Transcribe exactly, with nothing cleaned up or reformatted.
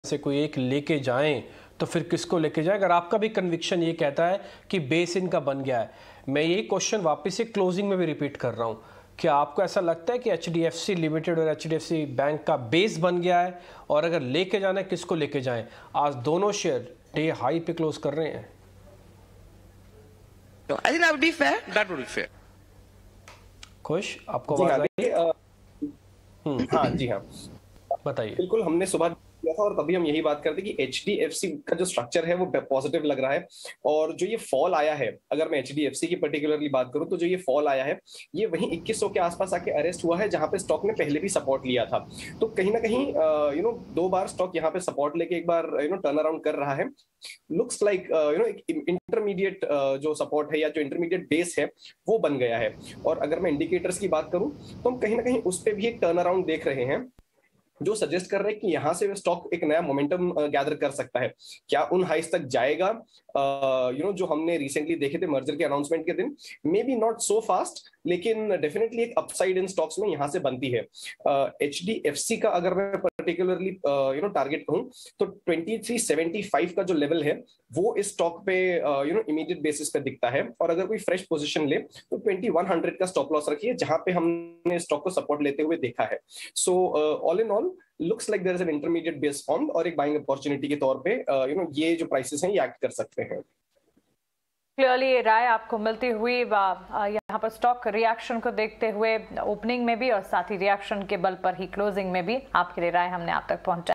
से कोई एक लेके जाएं तो फिर किसको लेके जाएं? अगर आपका भी कन्विक्शन ये कहता है कि बेस इनका बन गया है, मैं ये क्वेश्चन वापस से क्लोजिंग में भी रिपीट कर रहा हूँ, क्या आपको ऐसा लगता है कि H D F C limited और H D F C bank का बेस बन गया है? और अगर लेके जाना है किसको लेके जाएं? आज दोनों शेयर डे हाई पे क्लोज कर रहे हैं। I think that would be fair. That would be fair. खुश आपको आवाज आई? हम्म हाँ जी हाँ बताइए। बिल्कुल, हमने सुबह किया था और तभी हम यही बात करते कि एच डी एफ सी का जो स्ट्रक्चर है वो पॉजिटिव लग रहा है। और जो ये फॉल आया है, अगर मैं एच डी एफ सी की पर्टिकुलरली बात करूं तो जो ये फॉल आया है ये वहीं इक्कीस सौ के आसपास आके अरेस्ट हुआ है, जहां पे स्टॉक ने पहले भी सपोर्ट लिया था। तो कहीं ना कहीं यू नो दो बार स्टॉक यहाँ पे सपोर्ट लेके एक बार यू नो टर्न अराउंड कर रहा है। लुक्स लाइक यू नो एक इंटरमीडिएट जो सपोर्ट है या जो इंटरमीडिएट बेस है वो बन गया है। और अगर मैं इंडिकेटर्स की बात करूं तो हम कहीं ना कहीं उस पर भी एक टर्न अराउंड देख रहे हैं, जो सजेस्ट कर रहे हैं कि यहां से स्टॉक एक नया मोमेंटम गैदर कर सकता है। क्या उन हाइस तक जाएगा यू नो जो हमने रिसेंटली देखे थे मर्जर के अनाउंसमेंट के दिन? May be not so fast, लेकिन डेफिनेटली एक अपसाइड इन स्टॉक्स में यहां से बनती है। एच डी एफ सी का अगर मैं पर्टिकुलरली यू नो टारगेट कहूं तो ट्वेंटी थ्री सेवेंटी फाइव का जो लेवल है वो इस स्टॉक पे यू नो इमीडिएट बेसिस पे दिखता है। और अगर कोई फ्रेश पोजीशन ले तो ट्वेंटी वन हंड्रेड का स्टॉप लॉस रखिए, जहां पे हमने स्टॉक को सपोर्ट लेते हुए देखा है। So all in all looks like there is an intermediate base formed और एक बाइंग अपॉर्चुनिटी के तौर पे यू नो ये जो प्राइसेस हैं ये एक्ट कर सकते हैं। क्लियरली ये राय आपको मिलती हुई यहाँ पर स्टॉक रिएक्शन को देखते हुए ओपनिंग में भी और साथ ही रिएक्शन के बल पर ही क्लोजिंग में भी आपके लिए राय हमने आप तक पहुंचाई।